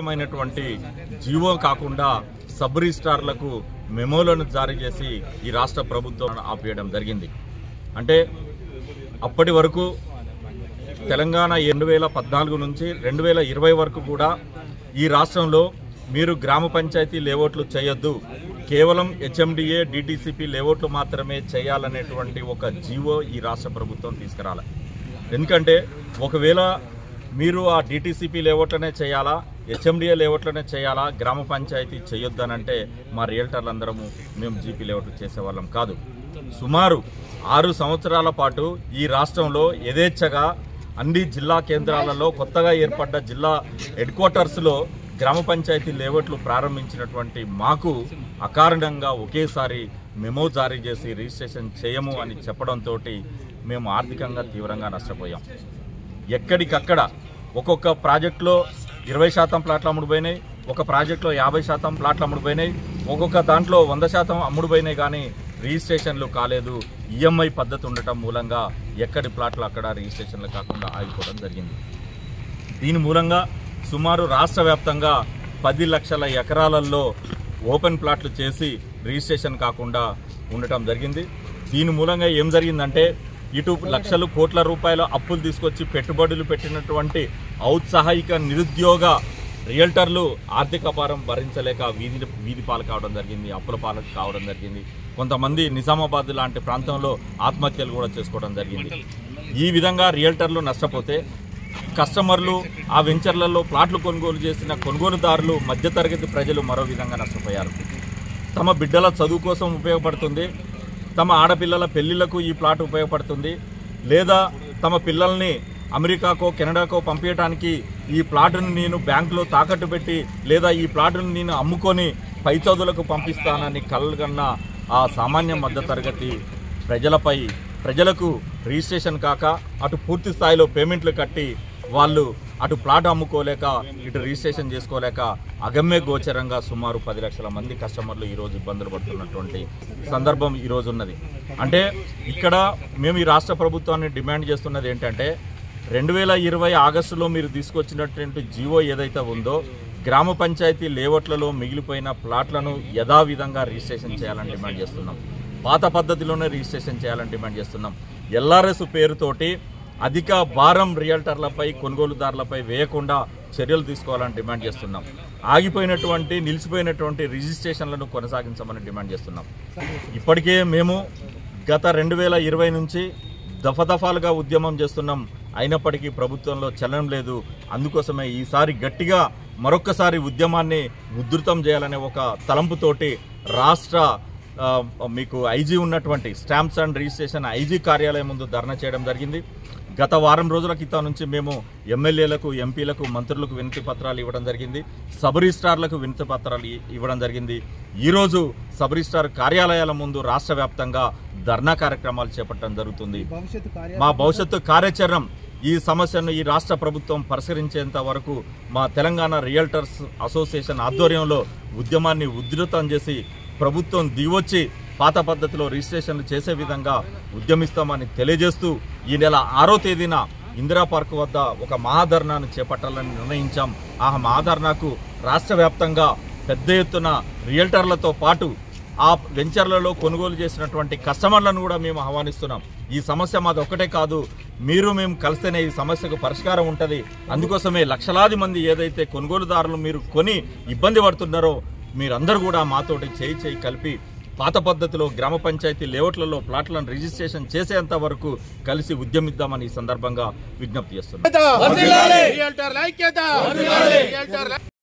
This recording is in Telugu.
ప్రత్యేకమైనటువంటి జీవో కాకుండా సబ్ రిజిస్ట్రార్లకు మెమోలను జారీ చేసి ఈ రాష్ట్ర ప్రభుత్వం ఆపేయడం జరిగింది. అంటే అప్పటి వరకు తెలంగాణ 2014 నుంచి 2020 వరకు కూడా ఈ రాష్ట్రంలో మీరు గ్రామ పంచాయతీ లేఅవుట్లు చేయొద్దు, కేవలం హెచ్ఎండిఏ డిటిసిపి లేఅవుట్లు మాత్రమే చేయాలనేటువంటి ఒక జీవో ఈ రాష్ట్ర ప్రభుత్వం తీసుకురాలి. ఎందుకంటే ఒకవేళ మీరు ఆ డిటిసిపి లేఅవుట్లనే చేయాలా, హెచ్ఎండిఏ లేఅవుట్లనే చేయాలా, గ్రామ పంచాయతీ చేయొద్దనంటే మా రియల్టర్లందరము మేము జీపీ లేఅవుట్లు చేసేవాళ్ళం కాదు. సుమారు 6 సంవత్సరాల పాటు ఈ రాష్ట్రంలో యథేచ్ఛగా అన్ని జిల్లా కేంద్రాలలో కొత్తగా ఏర్పడ్డ జిల్లా హెడ్ క్వార్టర్స్లో గ్రామ పంచాయతీ లేఅవుట్లు ప్రారంభించినటువంటి మాకు అకారణంగా ఒకేసారి మెమో జారీ చేసి రిజిస్ట్రేషన్ చేయము అని చెప్పడంతో మేము ఆర్థికంగా తీవ్రంగా నష్టపోయాం. ఎక్కడికక్కడ ఒక్కొక్క ప్రాజెక్టులో 20% ప్లాట్లు అమ్ముడుపోయినాయి, ఒక ప్రాజెక్టులో 50% ప్లాట్లు అమ్ముడుపోయినాయి, ఒక్కొక్క దాంట్లో 100% అమ్ముడుపోయినాయి. కానీ రిజిస్ట్రేషన్లు కాలేదు. ఈఎంఐ పద్ధతి ఉండటం మూలంగా ఎక్కడి ప్లాట్లు అక్కడ రిజిస్ట్రేషన్లు కాకుండా ఆగిపోవడం జరిగింది. దీని మూలంగా సుమారు రాష్ట్ర వ్యాప్తంగా 10 లక్షల ఎకరాలలో ఓపెన్ ప్లాట్లు చేసి రిజిస్ట్రేషన్ కాకుండా ఉండటం జరిగింది. దీని మూలంగా ఏం జరిగిందంటే ఇటు లక్షలు కోట్ల రూపాయల అప్పులు తీసుకొచ్చి పెట్టుబడులు పెట్టినటువంటి ఔత్సాహిక నిరుద్యోగ రియల్టర్లు ఆర్థిక భారం భరించలేక వీధి పాలు కావడం జరిగింది, అప్పుల పాలు కావడం జరిగింది. కొంతమంది నిజామాబాద్ లాంటి ప్రాంతంలో ఆత్మహత్యలు కూడా చేసుకోవడం జరిగింది. ఈ విధంగా రియల్టర్లు నష్టపోతే కస్టమర్లు ఆ వెంచర్లలో ప్లాట్లు కొనుగోలు చేసిన కొనుగోలుదారులు మధ్యతరగతి ప్రజలు మరో విధంగా నష్టపోయారు. తమ బిడ్డల చదువు కోసం ఉపయోగపడుతుంది, తమ ఆడపిల్లల పెళ్లిళ్లకు ఈ ప్లాట్ ఉపయోగపడుతుంది, లేదా తమ పిల్లల్ని అమెరికాకో కెనడాకో పంపించడానికి ఈ ప్లాటును నేను బ్యాంకులో తాకట్టు పెట్టి లేదా ఈ ప్లాటును నేను అమ్ముకొని పై చదువులకు పంపిస్తానని కలగన్న ఆ సామాన్య మధ్యతరగతి ప్రజలకు రిజిస్ట్రేషన్ కాక అటు పూర్తి స్థాయిలో పేమెంట్లు కట్టి వాళ్ళు అటు ప్లాట్ అమ్ముకోలేక ఇటు రిజిస్ట్రేషన్ చేసుకోలేక అగమ్య గోచరంగా సుమారు 10 లక్షల మంది కస్టమర్లు ఈరోజు ఇబ్బందులు పడుతున్నటువంటి సందర్భం ఈరోజు ఉన్నది. అంటే ఇక్కడ మేము ఈ రాష్ట్ర ప్రభుత్వాన్ని డిమాండ్ చేస్తున్నది ఏంటంటే 2020 ఆగస్టులో మీరు తీసుకొచ్చినటువంటి జీవో ఏదైతే ఉందో గ్రామ పంచాయతీ లేఅవుట్లలో మిగిలిపోయిన ప్లాట్లను యథావిధంగా రిజిస్ట్రేషన్ చేయాలని డిమాండ్ చేస్తున్నాం. పాత పద్ధతిలోనే రిజిస్ట్రేషన్ చేయాలని డిమాండ్ చేస్తున్నాం. ఎల్ఆర్ఎస్ పేరుతోటి అధిక భారం రియల్టర్లపై కొనుగోలుదారులపై వేయకుండా చర్యలు తీసుకోవాలని డిమాండ్ చేస్తున్నాం. నిలిచిపోయినటువంటి రిజిస్ట్రేషన్లను కొనసాగించమని డిమాండ్ చేస్తున్నాం. ఇప్పటికే మేము గత 2020 నుంచి దఫాలుగా ఉద్యమం చేస్తున్నాం, అయినప్పటికీ ప్రభుత్వంలో చలనం లేదు. అందుకోసమే ఈసారి గట్టిగా మరొక్కసారి ఉద్యమాన్ని ఉధృతం చేయాలనే ఒక తలంపుతోటి రాష్ట్ర మీకు ఐజీ ఉన్నటువంటి స్టాంప్స్ అండ్ రిజిస్ట్రేషన్ ఐజీ కార్యాలయం ముందు ధర్నా చేయడం జరిగింది. గత వారం రోజుల క్రితం నుంచి మేము ఎమ్మెల్యేలకు, ఎంపీలకు, మంత్రులకు వినతి పత్రాలు ఇవ్వడం జరిగింది, సబ్ రిజిస్ట్రార్లకు వినతి పత్రాలు ఇవ్వడం జరిగింది. ఈరోజు సబ్ రిజిస్ట్రార్ కార్యాలయాల ముందు రాష్ట్ర వ్యాప్తంగా ధర్నా కార్యక్రమాలు చేపట్టడం జరుగుతుంది. మా భవిష్యత్తు కార్యాచరణ ఈ సమస్యను ఈ రాష్ట్ర ప్రభుత్వం పరిష్కరించేంత వరకు మా తెలంగాణ రియల్టర్స్ అసోసియేషన్ ఆధ్వర్యంలో ఉద్యమాన్ని ఉధృతం చేసి ప్రభుత్వం దిగొచ్చి పాత పద్ధతిలో రిజిస్ట్రేషన్లు చేసే విధంగా ఉద్యమిస్తామని తెలియజేస్తూ ఈ నెల 6వ తేదీన ఇందిరా పార్క్ వద్ద ఒక మహాధర్నాను చేపట్టాలని నిర్ణయించాం. ఆ మహాధర్నాకు రాష్ట్ర వ్యాప్తంగా పెద్ద ఎత్తున రియల్టర్లతో పాటు ఆ వెంచర్లలో కొనుగోలు చేసినటువంటి కస్టమర్లను కూడా మేము ఆహ్వానిస్తున్నాం. ఈ సమస్య మాది ఒక్కటే కాదు, మేము కలిస్తేనే ఈ సమస్యకు పరిష్కారం ఉంటుంది. అందుకోసమే లక్షలాది మంది ఏదైతే కొనుగోలుదారులు మీరు కొని ఇబ్బంది పడుతున్నారో మీరందరూ కూడా మాతోటి చేయి కలిపి పాత పద్ధతిలో గ్రామ పంచాయతీ లేఅవుట్లలో ప్లాట్లను రిజిస్ట్రేషన్ చేసేంత వరకు కలిసి ఉద్యమిద్దామని ఈ సందర్భంగా విజ్ఞప్తి చేస్తున్నాం.